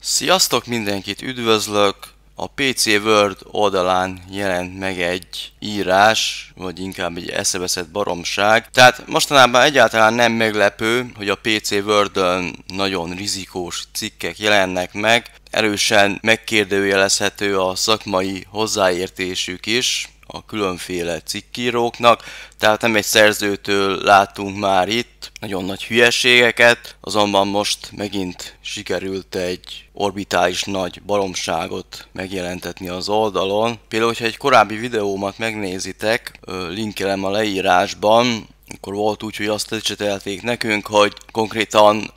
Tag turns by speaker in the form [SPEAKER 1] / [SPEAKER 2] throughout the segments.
[SPEAKER 1] Sziasztok, mindenkit üdvözlök! A PC World oldalán jelent meg egy írás, vagy inkább egy eszeveszett baromság. Tehát mostanában egyáltalán nem meglepő, hogy a PC World-ön nagyon rizikós cikkek jelennek meg. Erősen megkérdőjelezhető a szakmai hozzáértésük is a különféle cikkíróknak, tehát nem egy szerzőtől látunk már itt nagyon nagy hülyeségeket, azonban most megint sikerült egy orbitális nagy baromságot megjelentetni az oldalon. Például, hogyha egy korábbi videómat megnézitek, linkelem a leírásban, akkor volt úgy, hogy azt lecsetelték nekünk, hogy konkrétan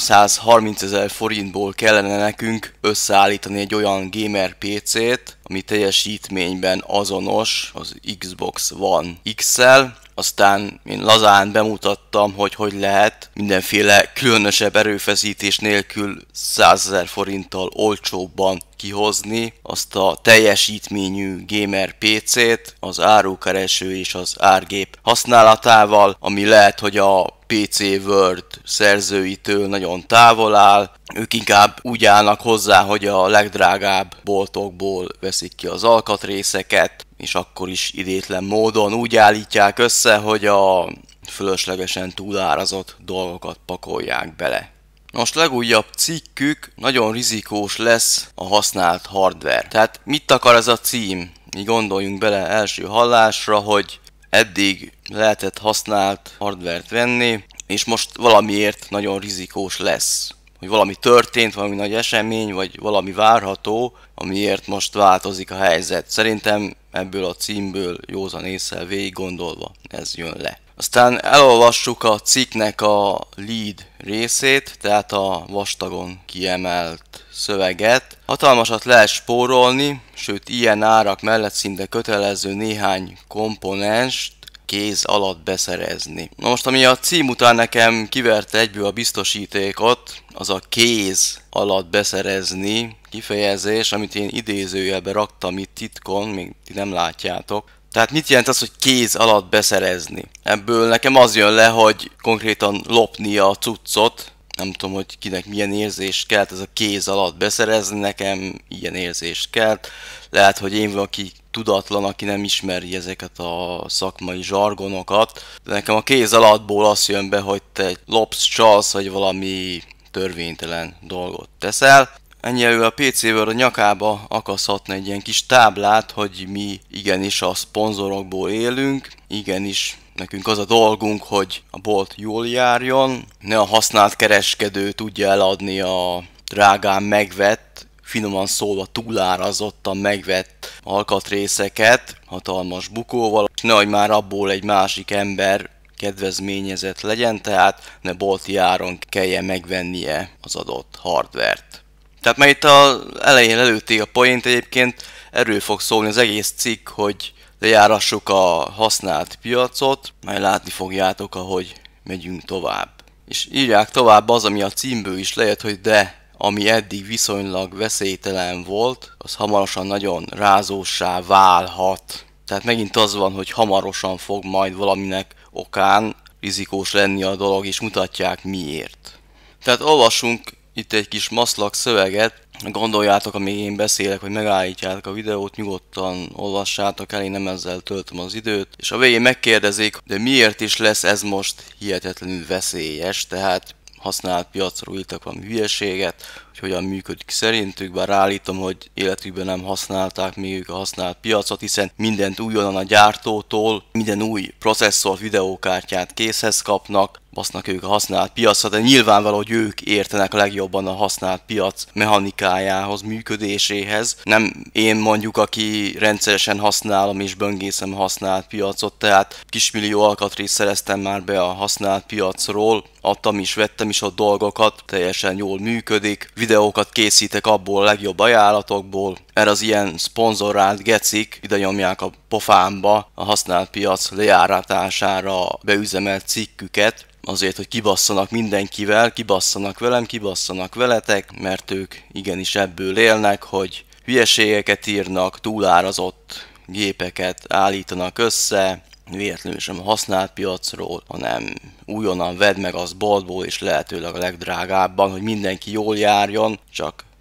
[SPEAKER 1] 330 000 forintból kellene nekünk összeállítani egy olyan gamer PC-t, ami teljesítményben azonos az Xbox One X-szel. Aztán én lazán bemutattam, hogy lehet mindenféle különösebb erőfeszítés nélkül 100 000 forinttal olcsóbban kihozni azt a teljesítményű gamer PC-t az árukereső és az árgép használatával, ami lehet, hogy a PC World szerzőitől nagyon távol áll. Ők inkább úgy állnak hozzá, hogy a legdrágább boltokból veszik ki az alkatrészeket, és akkor is idétlen módon úgy állítják össze, hogy a fölöslegesen túlárazott dolgokat pakolják bele. Most legújabb cikkük nagyon rizikós lesz a használt hardware. Tehát mit akar ez a cím? Mi gondoljunk bele első hallásra, hogy eddig lehetett használt hardvert venni, és most valamiért nagyon rizikós lesz. Hogy valami történt, valami nagy esemény, vagy valami várható, amiért most változik a helyzet. Szerintem ebből a címből józan ésszel végig gondolva ez jön le. Aztán elolvassuk a cikknek a lead részét, tehát a vastagon kiemelt szöveget. Hatalmasat lehet spórolni, sőt ilyen árak mellett szinte kötelező néhány komponenst kéz alatt beszerezni. Na most, ami a cím után nekem kiverte egyből a biztosítékot, az a kéz alatt beszerezni kifejezés, amit én idézőjelbe raktam itt titkon, még ti nem látjátok. Tehát mit jelent az, hogy kéz alatt beszerezni? Ebből nekem az jön le, hogy konkrétan lopni a cuccot. Nem tudom, hogy kinek milyen érzést kelt ez a kéz alatt beszerezni, nekem ilyen érzést kelt. Lehet, hogy én vagyok, aki tudatlan, aki nem ismeri ezeket a szakmai zsargonokat. De nekem a kéz alattból azt jön be, hogy te lopsz, csalsz, vagy valami törvénytelen dolgot teszel. Ennyi elő a PC-ből a nyakába akaszhatna egy ilyen kis táblát, hogy mi igenis a szponzorokból élünk, igenis nekünk az a dolgunk, hogy a bolt jól járjon, ne a használt kereskedő tudja eladni a drágán megvett, finoman szólva túlárazottan megvett alkatrészeket hatalmas bukóval, és nehogy már abból egy másik ember kedvezményezett legyen, tehát ne bolti áron kelljen megvennie az adott hardvert. Tehát már itt az elején előtték a point, egyébként erről fog szólni az egész cikk, hogy lejárassuk a használt piacot, majd látni fogjátok, ahogy megyünk tovább. És írják tovább az, ami a címből is lejött, hogy de ami eddig viszonylag veszélytelen volt, az hamarosan nagyon rázóssá válhat. Tehát megint az van, hogy hamarosan fog majd valaminek okán rizikós lenni a dolog, és mutatják miért. Tehát olvassunk itt egy kis maszlak szöveget, gondoljátok, amíg én beszélek, hogy megállítjátok a videót, nyugodtan olvassátok el, én nem ezzel töltöm az időt. És a végén megkérdezik, de miért is lesz ez most hihetetlenül veszélyes, tehát használt piacról írtak valami hülyeséget, hogy hogyan működik szerintük, bár állítom, hogy életükben nem használták még ők a használt piacot, hiszen mindent újonnan a gyártótól, minden új processzor, videókártyát készhez kapnak, basznak ők a használt piacra, de nyilvánvaló, hogy ők értenek a legjobban a használt piac mechanikájához, működéséhez. Nem én mondjuk, aki rendszeresen használom és böngészem a használt piacot, tehát kismillió alkatrészt szereztem már be a használt piacról, adtam is, vettem is ott dolgokat, teljesen jól működik, videókat készítek abból a legjobb ajánlatokból, mert az ilyen szponzorált gecik ide nyomják a pofámba a használt piac lejáratására beüzemelt cikküket, azért, hogy kibasszanak mindenkivel, kibasszanak velem, kibasszanak veletek, mert ők igenis ebből élnek, hogy hülyeségeket írnak, túlárazott gépeket állítanak össze, véletlenül sem a használt piacról, hanem újonnan vedd meg az boltból, és lehetőleg a legdrágábban, hogy mindenki jól járjon, csak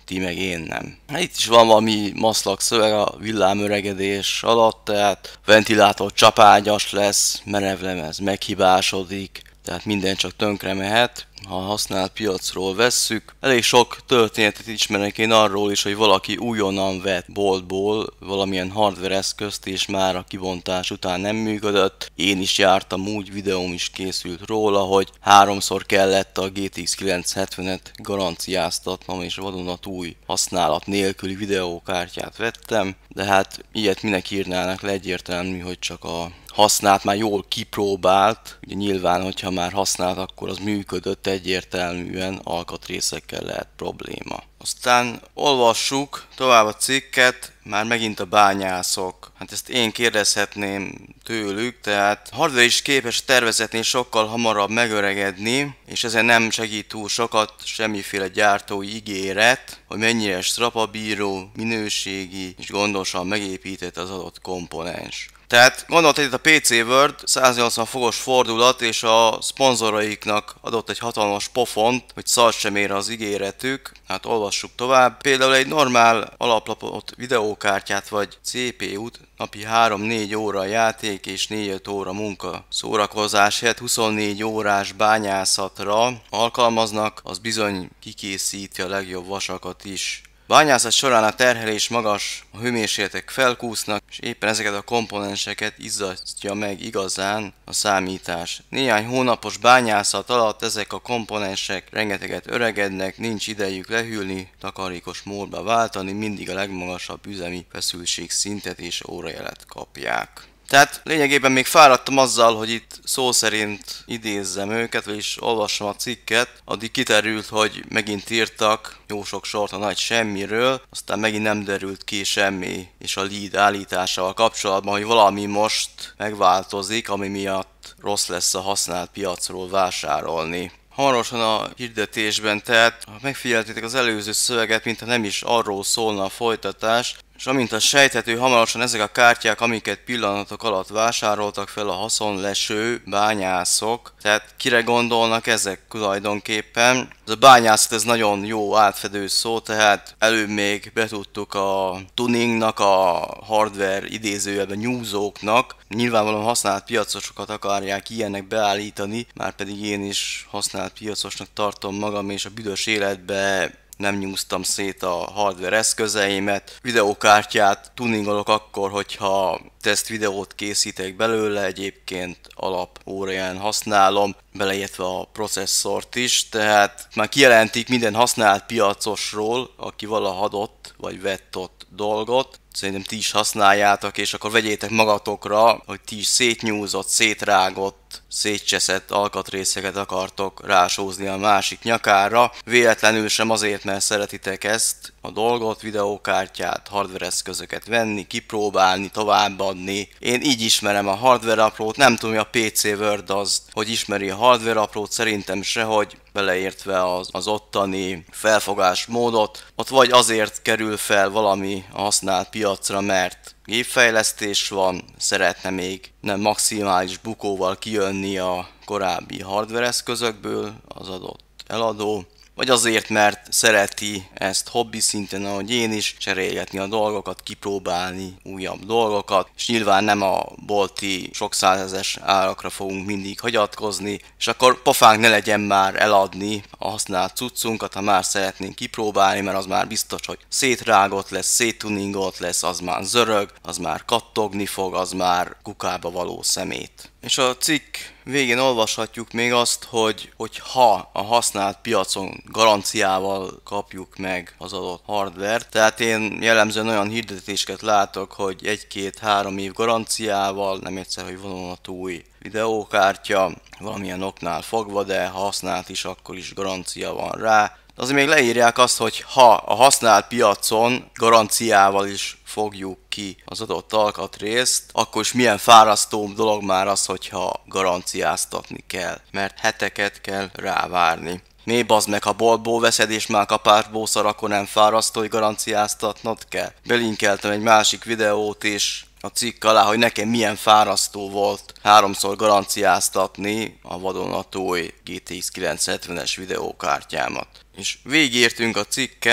[SPEAKER 1] ti meg én nem. Itt is van valami maszlak szöveg a villámöregedés alatt, tehát ventilátor csapágyas lesz, merevlemez meghibásodik, tehát minden csak tönkre mehet, ha a használt piacról vesszük. Elég sok történetet ismerek én arról is, hogy valaki újonnan vett boltból valamilyen hardware eszközt, és már a kibontás után nem működött. Én is jártam úgy, videóm is készült róla, hogy 3-szor kellett a GTX 970-et garanciáztatnom, és vadonatúj használat nélküli videókártyát vettem. De hát ilyet minek írnának le, egyértelmű, hogy csak a használt, már jól kipróbált, ugye nyilván, hogyha már használt, akkor az működött, egyértelműen alkatrészekkel lehet probléma. Aztán olvassuk tovább a cikket, már megint a bányászok. Hát ezt én kérdezhetném tőlük, tehát a hardware is képes tervezetnél sokkal hamarabb megöregedni, és ezen nem segít túl sokat semmiféle gyártói ígéret, hogy mennyire strapabíró, minőségi és gondosan megépített az adott komponens. Tehát gondolta itt a PC World 180 fokos fordulat, és a szponzoraiknak adott egy hatalmas pofont, hogy szart sem ér az ígéretük. Hát olvassuk tovább. Például egy normál alaplapot, videókártyát vagy CPU-t napi 3-4 óra játék és 4-5 óra munka szórakozás helyett 24 órás bányászatra alkalmaznak, az bizony kikészíti a legjobb vasakat is. Bányászat során a terhelés magas, a hőmérsékletek felkúsznak, és éppen ezeket a komponenseket izzasztja meg igazán a számítás. Néhány hónapos bányászat alatt ezek a komponensek rengeteget öregednek, nincs idejük lehűlni, takarékos módba váltani, mindig a legmagasabb üzemi feszültség szintet és órajelet kapják. Tehát lényegében még fáradtam azzal, hogy itt szó szerint idézzem őket, vagyis olvassam a cikket, addig kiterült, hogy megint írtak jó sok sort a nagy semmiről, aztán megint nem derült ki semmi, és a lead állításával kapcsolatban, hogy valami most megváltozik, ami miatt rossz lesz a használt piacról vásárolni. Hamarosan a hirdetésben, tehát ha megfigyeltétek az előző szöveget, mintha nem is arról szólna a folytatás, és amint a sejthető, hamarosan ezek a kártyák, amiket pillanatok alatt vásároltak fel a haszonleső bányászok, tehát kire gondolnak ezek tulajdonképpen? Ez a bányászat, ez nagyon jó átfedő szó, tehát előbb még betudtuk a tuningnak, a hardware idézőjelben nyúzóknak, nyilvánvalóan használt piacosokat akarják ilyenek beállítani, már pedig én is használt piacosnak tartom magam, és a büdös életbe nem nyúztam szét a hardware eszközeimet. Videókártyát tuningolok akkor, hogyha teszt videót készítek belőle, egyébként alap óráján használom, beleértve a processzort is, tehát már kijelentik minden használt piacosról, aki valaha adott vagy vett ott dolgot. Szerintem ti is használjátok, és akkor vegyétek magatokra, hogy ti is szétnyúzott, szétrágott, szétcseszett alkatrészeket akartok rásózni a másik nyakára. Véletlenül sem azért, mert szeretitek ezt a dolgot, videókártyát, hardware eszközöket venni, kipróbálni, továbbadni. Én így ismerem a hardware aprót, nem tudom, hogy a PC World az, hogy ismeri a hardware aprót, szerintem sehogy, beleértve az ottani felfogásmódot. Ott vagy azért kerül fel valami a használt piacra, mert gépfejlesztés van, szeretne még nem maximális bukóval kijönni a korábbi hardware eszközökből az adott eladó, vagy azért, mert szereti ezt hobbi szinten, ahogy én is, cserélgetni a dolgokat, kipróbálni újabb dolgokat, és nyilván nem a bolti sok százezres árakra fogunk mindig hagyatkozni, és akkor pofánk ne legyen már eladni a használt cuccunkat, ha már szeretnénk kipróbálni, mert az már biztos, hogy szétrágott lesz, széttuningolt lesz, az már zörög, az már kattogni fog, az már kukába való szemét. És a cikk végén olvashatjuk még azt, hogy ha a használt piacon garanciával kapjuk meg az adott hardware, tehát én jellemzően olyan hirdetéseket látok, hogy 1-2-3 év garanciával, nem egyszer, hogy vadonatúj videókártya, valamilyen oknál fogva, de ha használt is, akkor is garancia van rá. Azért még leírják azt, hogy ha a használt piacon garanciával is fogjuk ki az adott alkatrészt, akkor is milyen fárasztó dolog már az, hogyha garanciáztatni kell, mert heteket kell rávárni. Mi bazd meg, ha boltból veszed és már kapásból szar, akkor nem fárasztó, hogy garanciáztatnod kell. Belinkeltem egy másik videót is a cikk alá, hogy nekem milyen fárasztó volt 3-szor garanciáztatni a vadonatúj GTX 970-es videókártyámat. És végigértünk a cikken,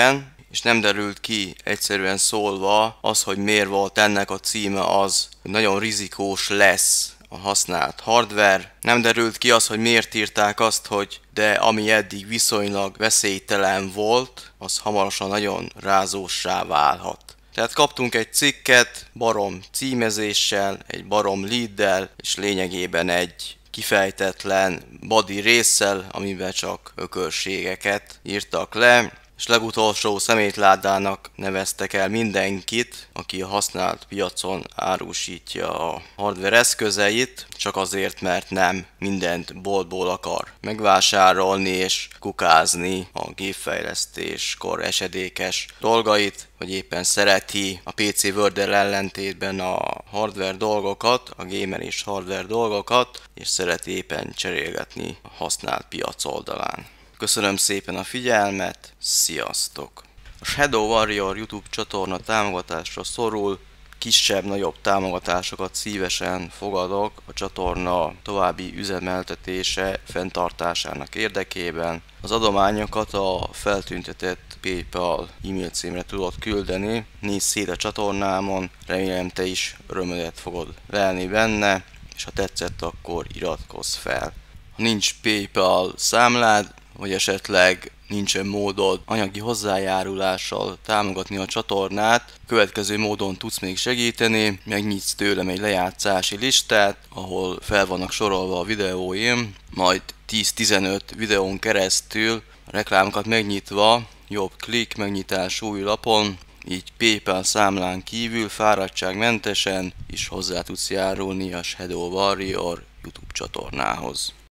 [SPEAKER 1] és nem derült ki egyszerűen szólva az, hogy miért volt ennek a címe az, hogy nagyon rizikós lesz a használt hardware. Nem derült ki az, hogy miért írták azt, hogy de ami eddig viszonylag veszélytelen volt, az hamarosan nagyon rázóssá válhat. Tehát kaptunk egy cikket barom címezéssel, egy barom leaddel, és lényegében egy kifejtetlen body résszel, amiben csak ökörségeket írtak le, és legutolsó szemétládának neveztek el mindenkit, aki a használt piacon árusítja a hardware eszközeit, csak azért, mert nem mindent boltból akar megvásárolni és kukázni a gépfejlesztéskor esedékes dolgait, vagy éppen szereti a PC World-el ellentétben a hardware dolgokat, a gamer és hardware dolgokat, és szereti éppen cserélgetni a használt piac oldalán. Köszönöm szépen a figyelmet, sziasztok! A Shadow Warrior YouTube csatorna támogatásra szorul, kisebb-nagyobb támogatásokat szívesen fogadok a csatorna további üzemeltetése, fenntartásának érdekében. Az adományokat a feltüntetett PayPal e-mail címre tudod küldeni. Nézz szét a csatornámon, remélem te is örömödet fogod lelni benne, és ha tetszett, akkor iratkozz fel. Ha nincs PayPal számlád, vagy esetleg nincsen módod anyagi hozzájárulással támogatni a csatornát, következő módon tudsz még segíteni, megnyitsz tőlem egy lejátszási listát, ahol fel vannak sorolva a videóim, majd 10-15 videón keresztül a reklámokat megnyitva, jobb klik, megnyitás új lapon, így PayPal számlán kívül fáradtságmentesen is hozzá tudsz járulni a Shadow Warrior YouTube csatornához.